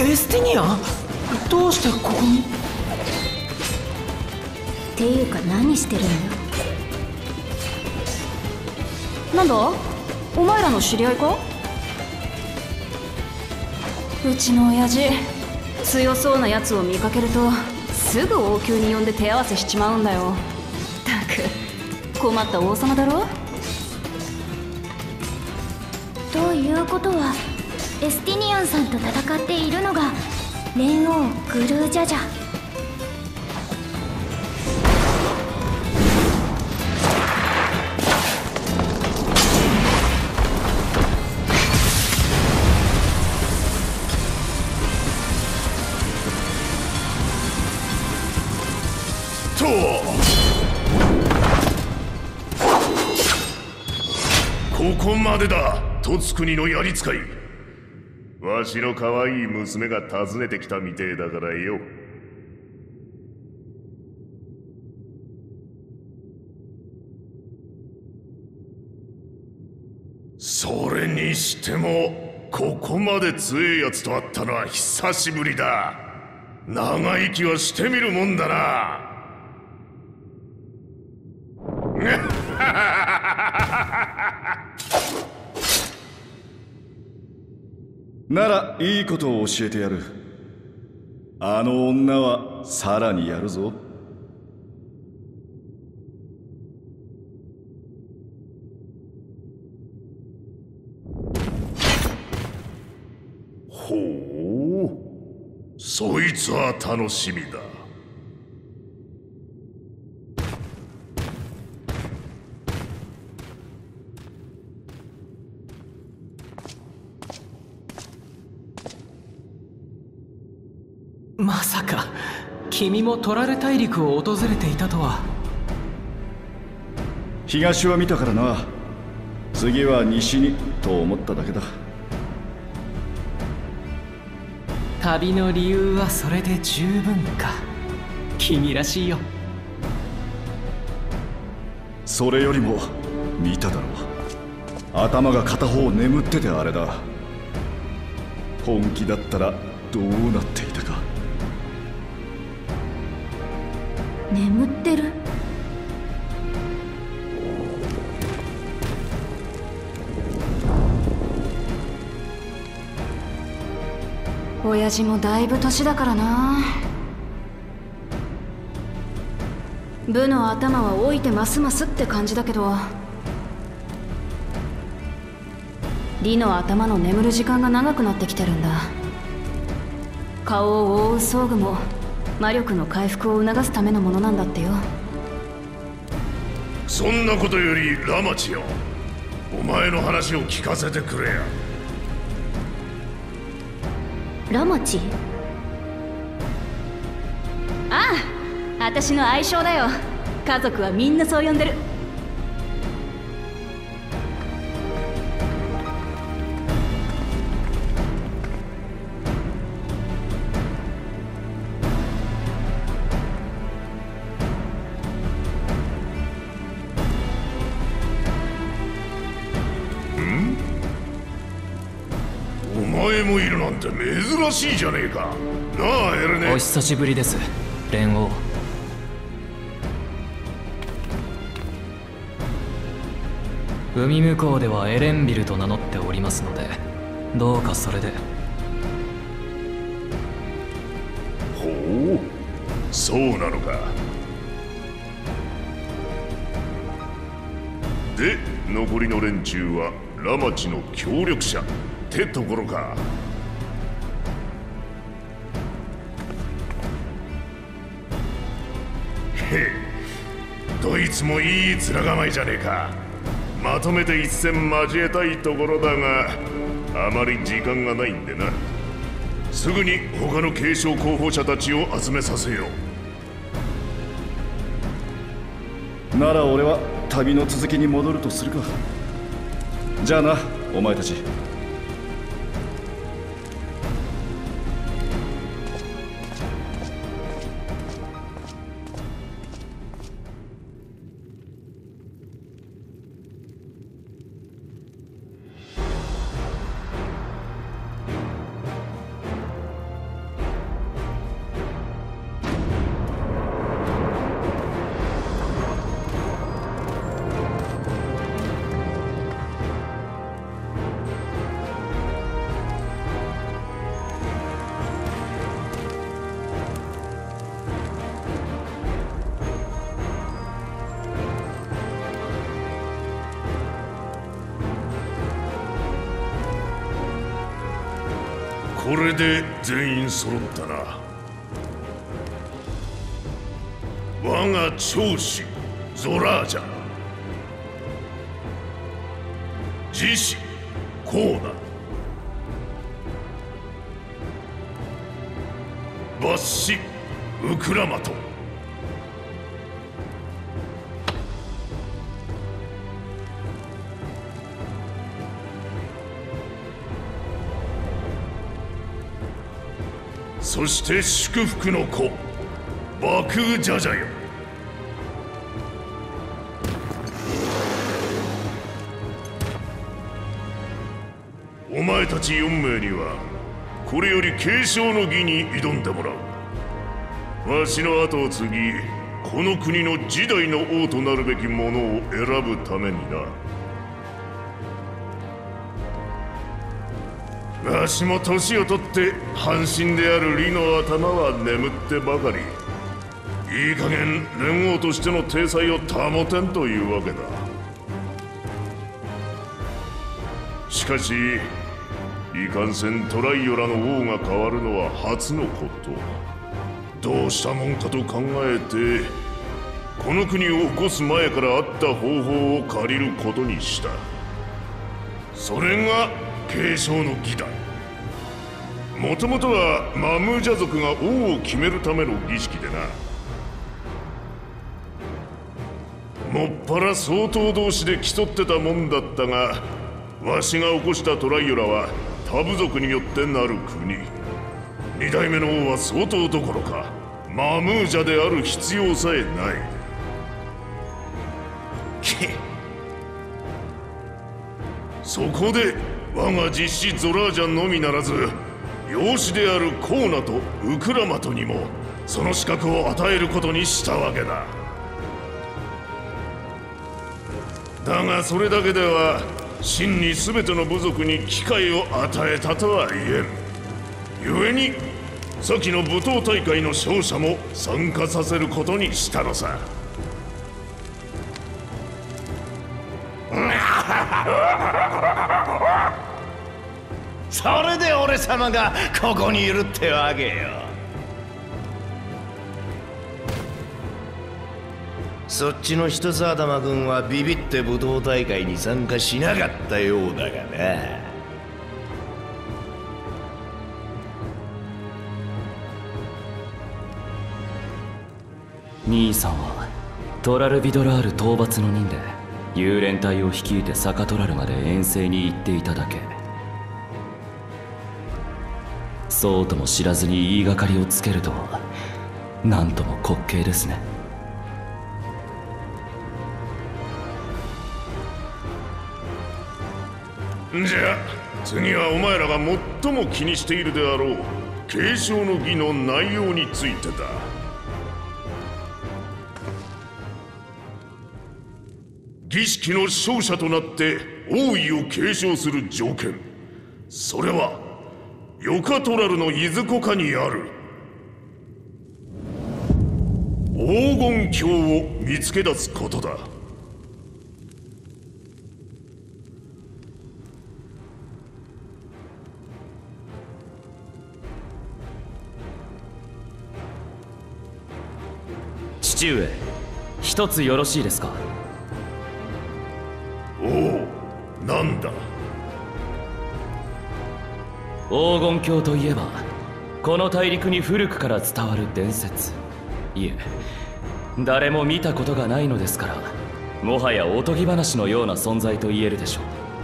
エスティニアン、どうしてここに？ っていうか何してるのよ。 なんだ、お前らの知り合いか？うちの親父、強そうなやつを見かけるとすぐ王宮に呼んで手合わせしちまうんだよ。ったく困った王様だろ。 ということはエスティニアンさんと戦っているのが蓮王グルージャジャ。 ここまでだ、とつ国のやり使い。わしの可愛い娘が訪ねてきたみてえだからよ。それにしてもここまで強えやつと会ったのは久しぶりだ。長生きはしてみるもんだな。 ならいいことを教えてやる。あの女はさらにやるぞ。 ほう、そいつは楽しみだ。 まさか君もトラル大陸を訪れていたとは。 東は見たからな。次は西にと思っただけだ。 旅の理由はそれで十分か。君らしいよ。 それよりも見ただろう。頭が片方眠っててあれだ。本気だったらどうなっていたか。 眠ってる？ 親父もだいぶ年だからな。部の頭は老いてますますって感じだけど、リの頭の眠る時間が長くなってきてるんだ。顔を覆う装具も魔力の回復を促すためのものなんだってよ。 そんなことよりラマチよ、お前の話を聞かせてくれや。 ラマチ？ ああ、私の愛称だよ。家族はみんなそう呼んでる。 お前もいるなんて珍しいじゃねえか。なあエレネ。 お久しぶりです、蓮王。海向こうではエレンビルと名乗っておりますので、どうかそれで。 ほう、そうなのか。で、残りの連中はラマチの協力者ってところか。へえ、どいつもいい面構えじゃねえか。まとめて一戦交えたいところだが、あまり時間がないんでな。すぐに他の継承候補者たちを集めさせよなら俺は旅の続きに戻るとするか。じゃあな、お前たち。 これで全員揃ったな。我が長子ゾラージャ、次子コーナ、抜子ウクラマト、そして祝福の子バクージャジャよ。お前たち4名にはこれより継承の儀に挑んでもらう。わしの後を継ぎ、この国の次代の王となるべき者を選ぶためにな。わしも年を取って半身である李の頭は眠ってばかり。いい加減連王としての体裁を保てんというわけだ。しかしいかんせんトライオラの王が変わるのは初のこと。どうしたもんかと考えて、この国を起こす前からあった方法を借りることにした。それが継承の儀だ。もともとはマムージャ族が王を決めるための儀式でな。もっぱら総統同士で競ってたもんだったが、わしが起こしたトライオラは他部族によってなる国。二代目の王は総統どころかマムージャである必要さえない。そこで我が実子ゾラージャのみならず、養子であるコーナとウクラマトにもその資格を与えることにしたわけだ。だがそれだけでは真に全ての部族に機会を与えたとは言えん。故に先の武闘大会の勝者も参加させることにしたのさ。 それで俺様がここにいるってわけよ。そっちの人さ頭君はビビって武闘大会に参加しなかったようだがな。 兄さんはトラルビドラール討伐の任で幽連隊を率いてサカトラルまで遠征に行っていただけ。そうとも知らずに言いがかりをつけるとは、なんとも滑稽ですね。 じゃあ次はお前らが最も気にしているであろう継承の儀の内容についてだ。儀式の勝者となって王位を継承する条件、それはヨカトラルのいずこかにある黄金鏡を見つけ出すことだ。 父上、一つよろしいですか。 おお、なんだ。 黄金鏡といえばこの大陸に古くから伝わる伝説。いえ、誰も見たことがないのですから、もはやおとぎ話のような存在と言えるでしょう。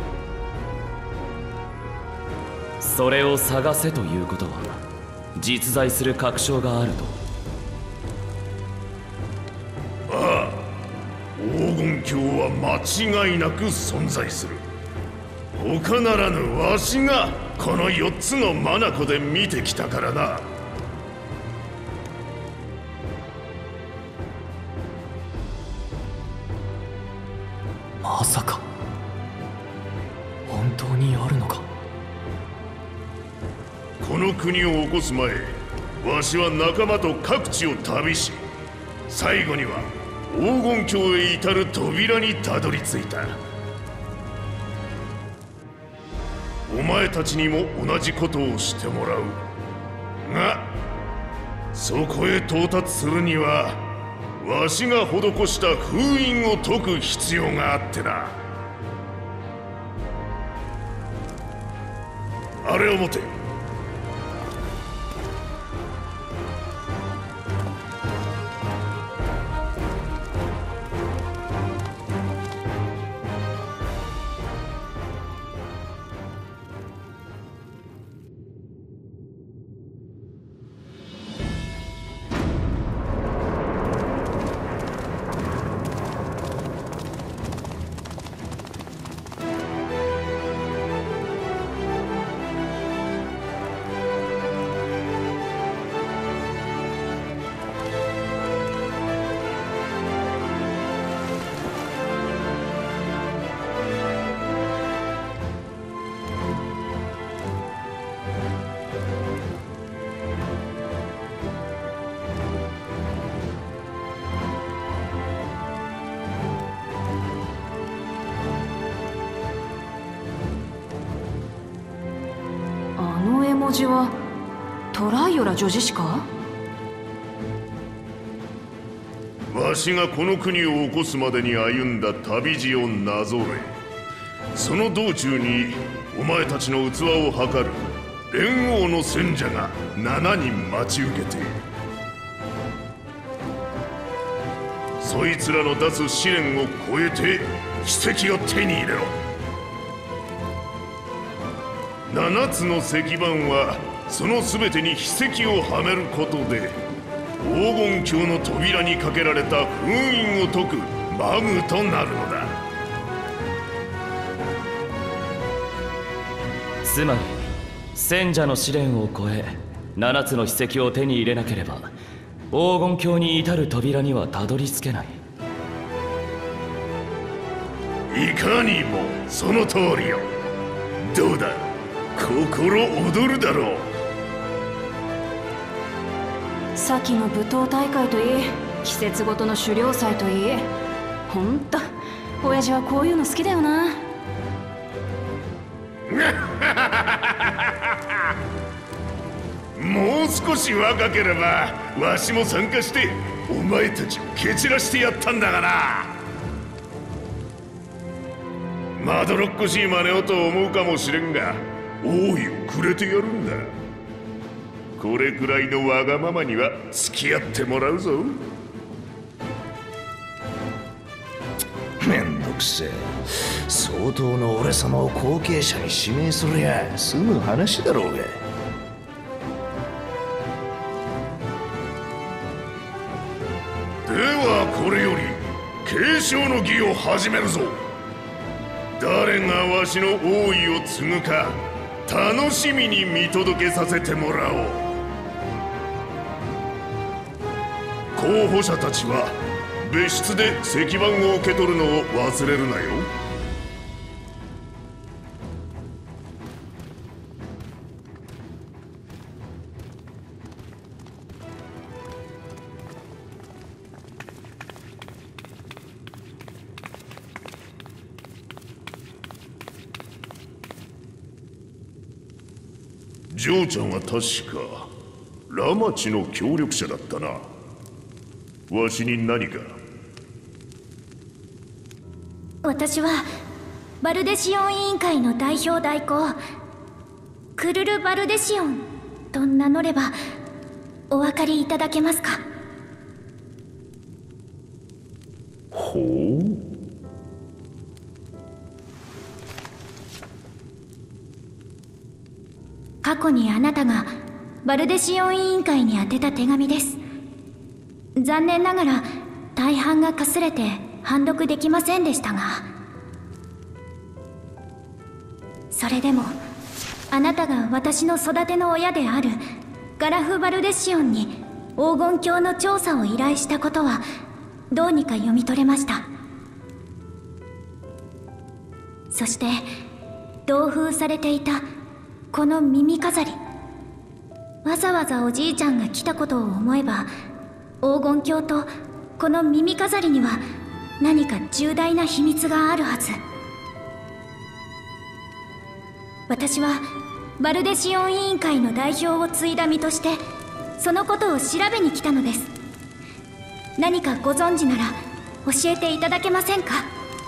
それを探せということは実在する確証があると。 ああ、黄金鏡は間違いなく存在する。他ならぬわしがこの4つの眼で見てきたからな。 まさか本当にあるのか。 この国を起こす前、わしは仲間と各地を旅し、最後には黄金鏡へ至る扉にたどり着いた。 お前たちにも同じことをしてもらうが、そこへ到達するにはわしが施した封印を解く必要があってな。あれを持て。 文字はトライオラ女子誌か？ わしがこの国を起こすまでに歩んだ旅路をなぞれ、その道中にお前たちの器を測る連王の戦者が7人待ち受けている。そいつらの出す試練を超えて奇跡を手に入れろ。7つの石板はその全てに秘跡をはめることで黄金鏡の扉にかけられた封印を解くマグとなるのだ。 つまり戦者の試練を超え7つの秘跡を手に入れなければ黄金鏡に至る扉にはたどり着けない。 いかにもその通りよ。どうだ、心躍るだろう。 先の舞踏大会といい季節ごとの狩猟祭といい、ほんと親父はこういうの好きだよな。 もう少し若ければわしも参加してお前たちを蹴散らしてやったんだがな。まどろっこしい真似をと思うかもしれんが王位をくれてやるんだ。これくらいのわがままには付き合ってもらうぞ。 めんどくせえ。相当の俺様を後継者に指名すりゃ済む話だろうが。 ではこれより継承の儀を始めるぞ。誰がわしの王位を継ぐか楽しみに見届けさせてもらおう。候補者たちは別室で石板を受け取るのを忘れるなよ。嬢ちゃんは確かラマチの協力者だったな。わしに何か？ 私はバルデシオン委員会の代表代行クルル・バルデシオンと名乗ればお分かりいただけますか？ ほう。 過去にあなたがバルデシオン委員会に宛てた手紙です。残念ながら大半がかすれて判読できませんでしたが、それでもあなたが私の育ての親であるガラフ・バルデシオンに黄金鏡の調査を依頼したことはどうにか読み取れました。そして同封されていたこの耳飾り、わざわざおじいちゃんが来たことを思えば黄金鏡とこの耳飾りには何か重大な秘密があるはず。 私はバルデシオン委員会の代表を継いだ身としてそのことを調べに来たのです。何かご存知なら教えていただけませんか？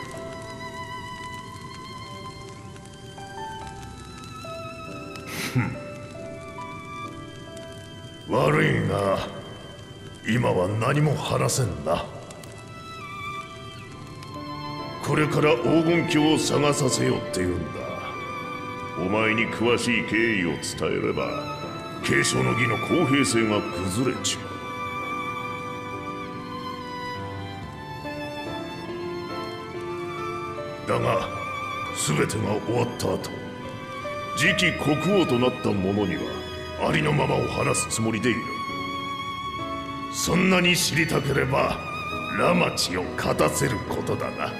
悪いが今は何も話せんな。これから黄金鏡を探させようって言うんだ。お前に詳しい経緯を伝えれば継承の儀の公平性が崩れちまう。だが全てが終わった後、次期国王となった者にはありのままを話すつもりでいる。そんなに知りたければラマチを勝たせることだな。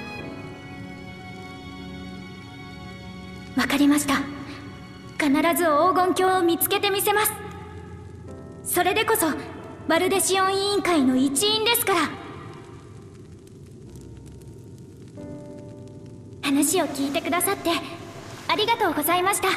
わかりました。必ず黄金鏡を見つけてみせます。それでこそバルデシオン委員会の一員ですから。話を聞いてくださってありがとうございました。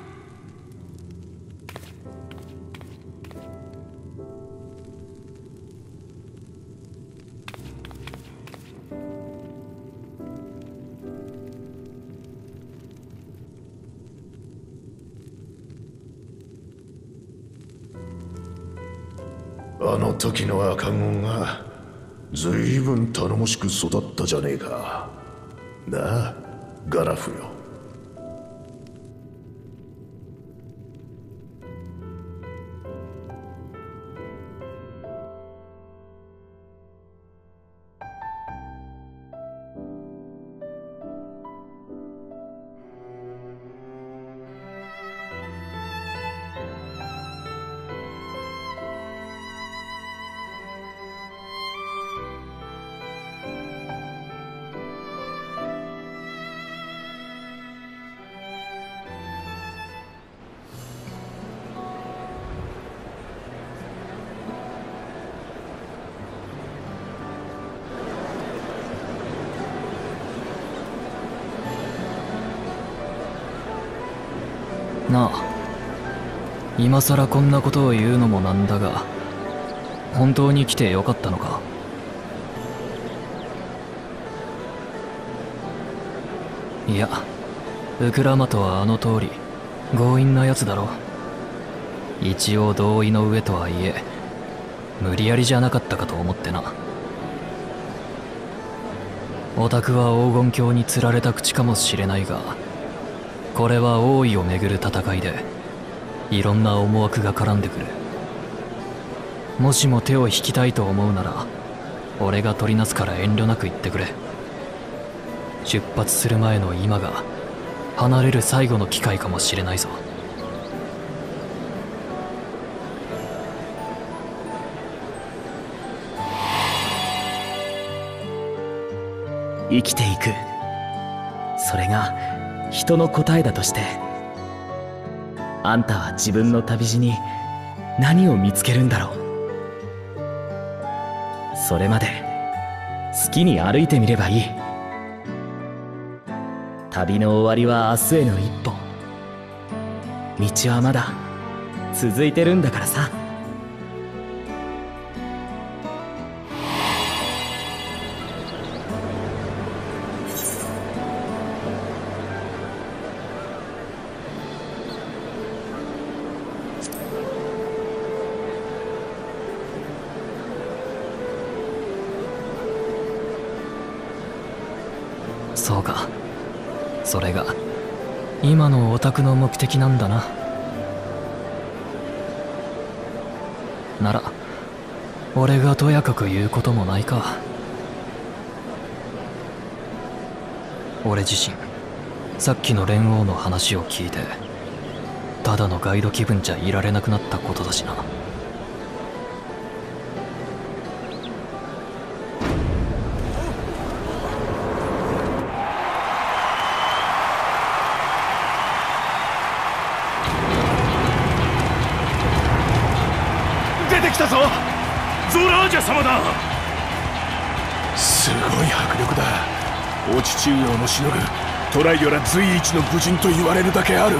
あの時の赤子が随分頼もしく育ったじゃねえか。なあガラフよ。 なあ、今さらこんなことを言うのもなんだが、本当に来てよかったのか？いや、ウクラマトはあの通り強引なやつだろ。一応同意の上とはいえ無理やりじゃなかったかと思ってな。オタクは黄金鏡に釣られた口かもしれないが、これは王位をめぐる戦いでいろんな思惑が絡んでくる。もしも手を引きたいと思うなら俺が取りなすから遠慮なく言ってくれ。出発する前の今が離れる最後の機会かもしれないぞ。 生きていく、それが人の答えだとして、あんたは自分の旅路に何を見つけるんだろう。それまで好きに歩いてみればいい。旅の終わりは明日への一歩。道はまだ続いてるんだからさ。 そうか、それが今のオタクの目的なんだな。なら俺がとやかく言うこともないか。俺自身さっきの蓮王の話を聞いてただのガイド気分じゃいられなくなったことだしな。 来たぞ、ゾラージャ様だ。すごい迫力だ。お父上をもしのぐトライオラ随一の武人と言われるだけある。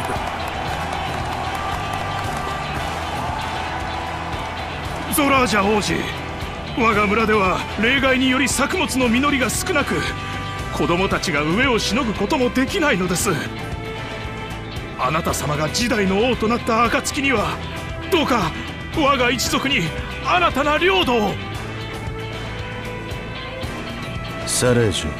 ゾラージャ王子、我が村では冷害により作物の実りが少なく、子供たちが飢えをしのぐこともできないのです。あなた様が次代の王となった暁には、どうか我が一族に新たな領土を。 サレージ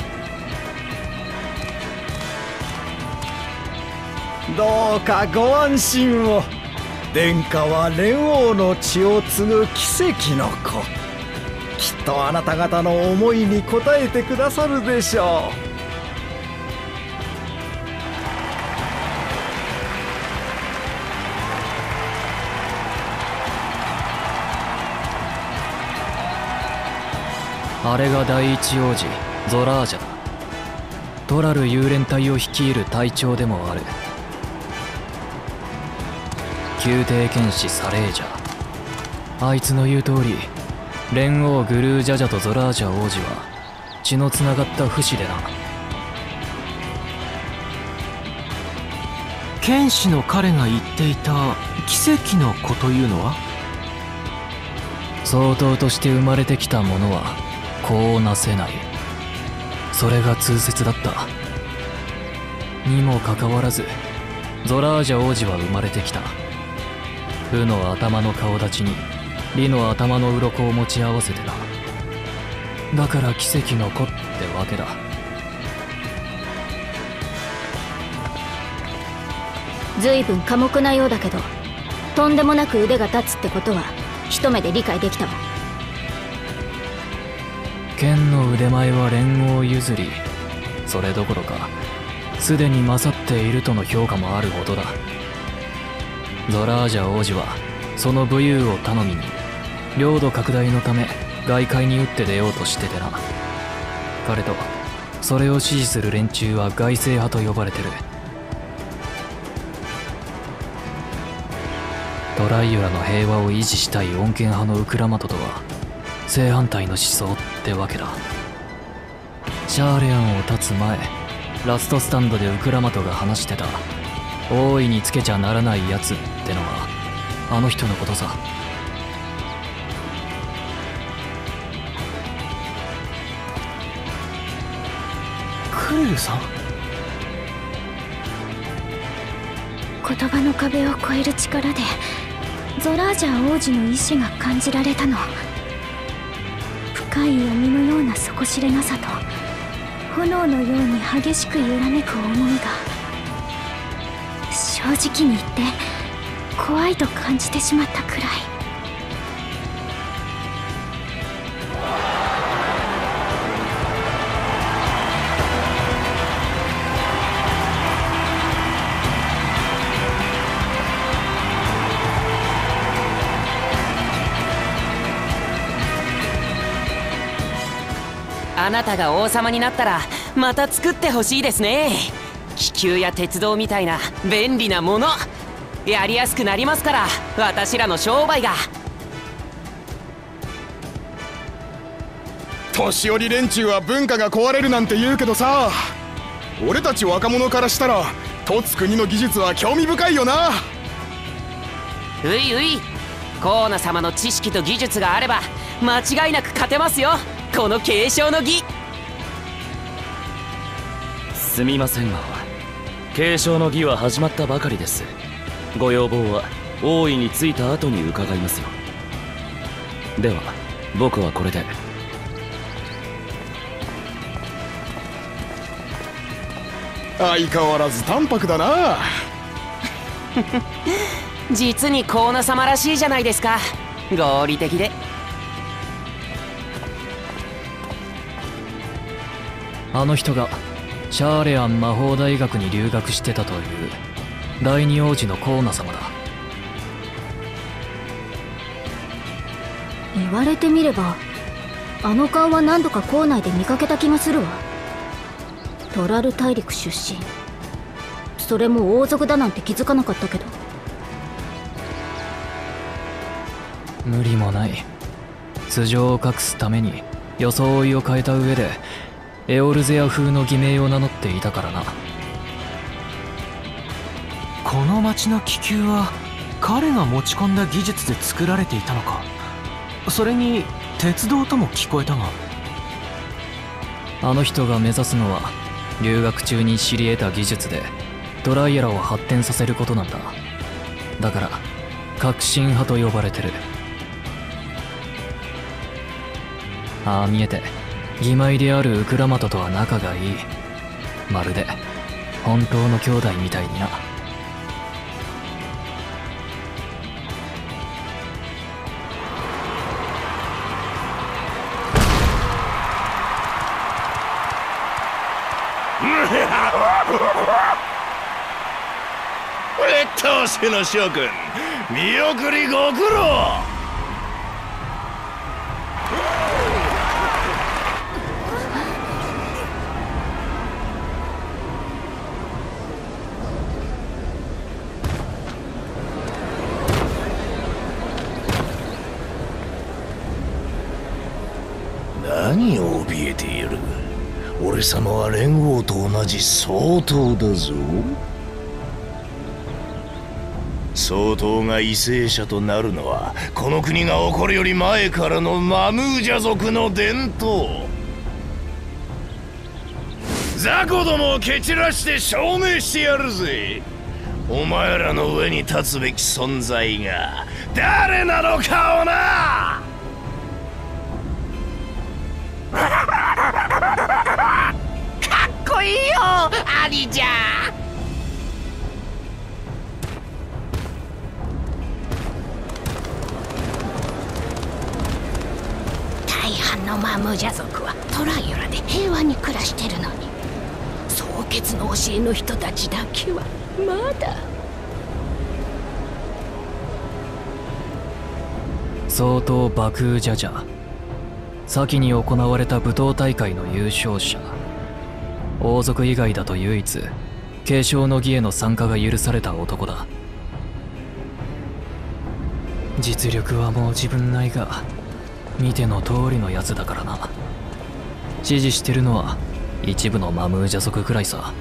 ュ、どうかご安心を。殿下は蓮王の血を継ぐ奇跡の子。きっとあなた方の思いに応えてくださるでしょう。あれが第一王子ゾラージャだ。トラル幽連隊を率いる隊長でもある。宮廷剣士サレージャ。あいつの言う通り、蓮王グルージャジャとゾラージャ王子は血のつながった不死でな。 剣士の彼が言っていた奇跡の子というのは、 相当として生まれてきた者は子をなせない、それが通説だった。にもかかわらずゾラージャ王子は生まれてきた。負の頭の顔立ちに理の頭の鱗を持ち合わせてな。だから奇跡の子ってわけだ。 随分寡黙なようだけど、とんでもなく腕が立つってことは一目で理解できたわ。 剣の腕前は蓮王譲り、それどころかすでに勝っているとの評価もあるほどだ。ゾラージャ王子はその武勇を頼みに領土拡大のため外界に打って出ようとしててな。彼とそれを支持する連中は外政派と呼ばれてる。トライオラの平和を維持したい穏健派のウクラマトとは正反対の思想ってわけだ。シャーレアンを立つ前、ラストスタンドでウクラマトが話してた大いにつけちゃならないやつってのはあの人のことさ。 クレルさん。 言葉の壁を越える力でゾラージャ王子の意志が感じられたの。深い闇のような底知れなさと炎のように激しく揺らめく思いが、正直に言って怖いと感じてしまったくらい。 あなたが王様になったらまた作ってほしいですね。気球や鉄道みたいな便利なものやりやすくなりますから、私らの商売が。 年寄り連中は文化が壊れるなんて言うけどさ、俺たち若者からしたら凸国の技術は興味深いよな。 ういうい、コーナ様の知識と技術があれば間違いなく勝てますよ、この継承の儀。 すみませんが、継承の儀は始まったばかりです。ご要望は王位に着いた後に伺いますよ。では僕はこれで。 相変わらず淡白だな。 実にコーナ様らしいじゃないですか、合理的で。 あの人がシャーレアン魔法大学に留学してたという第二王子のコーナ様だ。 言われてみればあの顔は何度か校内で見かけた気がするわ。トラル大陸出身、それも王族だなんて気づかなかったけど。 無理もない。素性を隠すために装いを変えた上でエオルゼア風の偽名を名乗っていたからな。 この町の気球は彼が持ち込んだ技術で作られていたのか。それに鉄道とも聞こえたが。 あの人が目指すのは留学中に知り得た技術でトライアラを発展させることなんだ。だから革新派と呼ばれてる。ああ見えて義妹であるウクラマトとは仲がいい。まるで本当の兄弟みたいにな。 当主の諸君、見送りご苦労。何を怯えている。俺様は連合と同じ総統だぞ。総統が為政者となるのはこの国が起こるより前からのマムージャ族の伝統。雑魚どもを蹴散らして証明してやるぜ。お前らの上に立つべき存在が誰なのかをな。かっこいいよ兄ちゃん。 大半のマムージャ族はトライアラで平和に暮らしてるのに、蒼潔の教えの人たちだけはまだ。 総統バクージャジャ、先に行われた舞踏大会の優勝者。王族以外だと唯一継承の儀への参加が許された男だ。実力はもう自分ないが見ての通りのやつだからな。支持してるのは一部のマムージャ族くらいさ。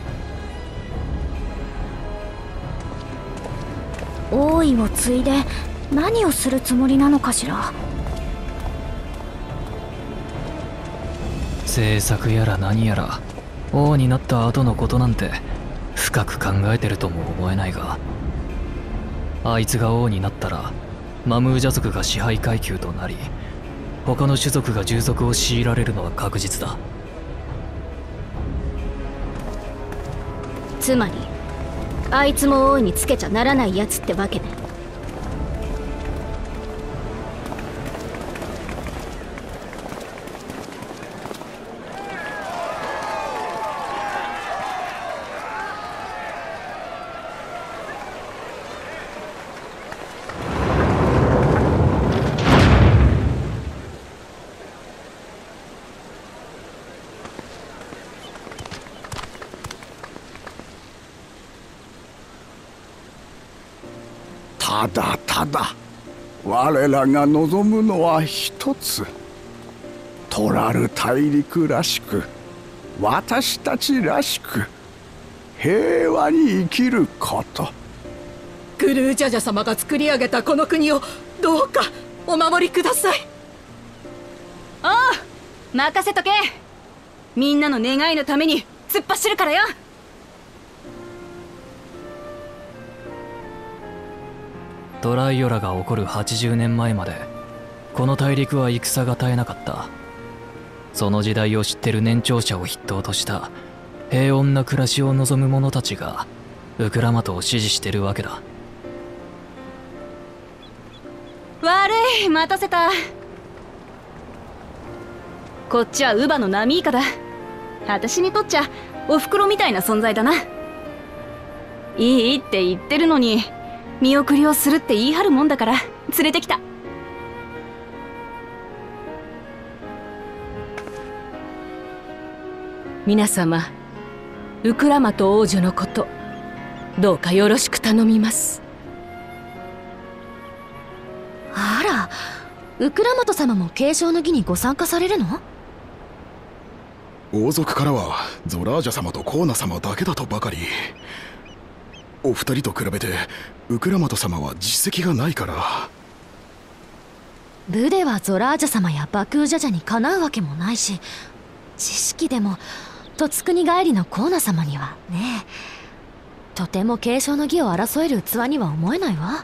王位を継いで何をするつもりなのかしら。 政策やら何やら王になった後のことなんて深く考えてるとも思えないが、あいつが王になったらマムージャ族が支配階級となり、他の種族が従属を強いられるのは確実だ。 つまりあいつも王につけちゃならないやつってわけね。 ただただ我らが望むのは一つ。トラル大陸らしく、私たちらしく平和に生きること。 グルージャジャ様が作り上げたこの国をどうかお守りください。 おう、任せとけ。みんなの願いのために突っ走るからよ。 トライオラが起こる80年前までこの大陸は戦が絶えなかった。その時代を知ってる年長者を筆頭とした平穏な暮らしを望む者たちがウクラマトを支持してるわけだ。 悪い、待たせた。こっちはウバのナミイカだ。私にとっちゃお袋みたいな存在だな。いいって言ってるのに見送りをするって言い張るもんだから連れてきた。 皆様、ウクラマト王女のことどうかよろしく頼みます。 あら、ウクラマト様も継承の儀にご参加されるの？ 王族からはゾラージャ様とコーナ様だけだとばかり。 お二人と比べてウクラマト様は実績がないから。 部ではゾラージャ様やバクージャジャにかなうわけもないし、知識でもトツクニ帰りのコーナ様にはね、とても継承の儀を争える器には思えないわ。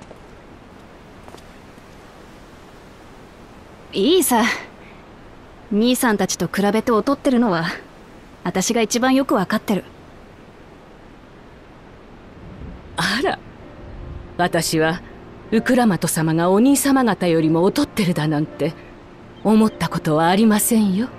いいさ、兄さんたちと比べて劣ってるのは私が一番よくわかってる。 あら、私はウクラマト様がお兄様方よりも劣ってるだなんて思ったことはありませんよ。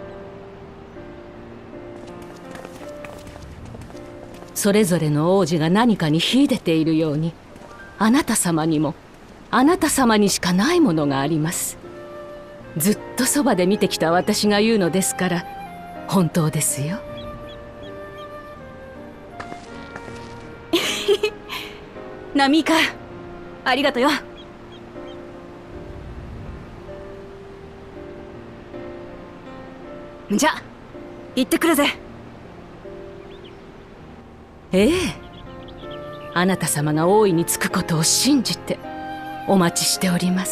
それぞれの王子が何かに秀でているように、あなた様にもあなた様にしかないものがあります。ずっとそばで見てきた私が言うのですから本当ですよ。 ナミカ、ありがとよ。じゃ、行ってくるぜ。 ええ、あなた様が大いにつくことを信じてお待ちしております。